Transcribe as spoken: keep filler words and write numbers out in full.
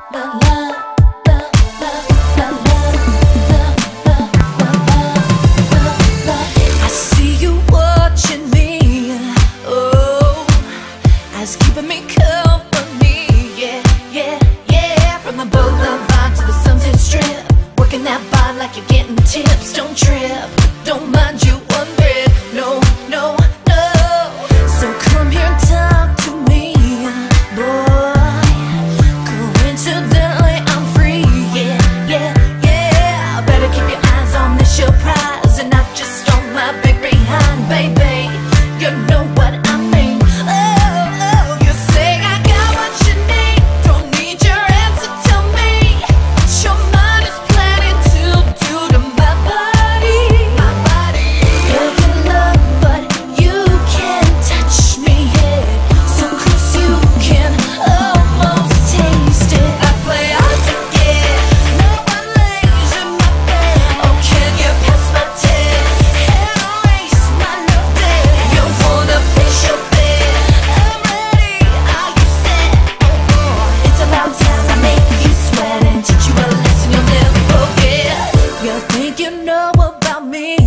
I see you watching me, oh, as keeping me company, yeah, yeah, yeah. From the boulevard to the Sunset Strip, working that bar like you're getting tips. Don't trip, don't mind you one bit, no, no, no. So come here and talk to me, boy. Coincidentally, I'm free, yeah, yeah, yeah. Better keep your eyes on this, your prize, and not just on my big behind, baby. You know what I mean. Oh, oh, you say I got what you need. Don't need your answer, tell me what your mind is planning to do to my body. My body. You can love, but you can't touch me yet. So close you can almost taste it. I play hard to get, no one lays in my bed. Oh, can you pass my test and erase my love debt? You wanna fix your bed? I'm ready. Are you set? Oh boy, it's about time I make you sweat and teach you a lesson you'll never forget. You think you know about me?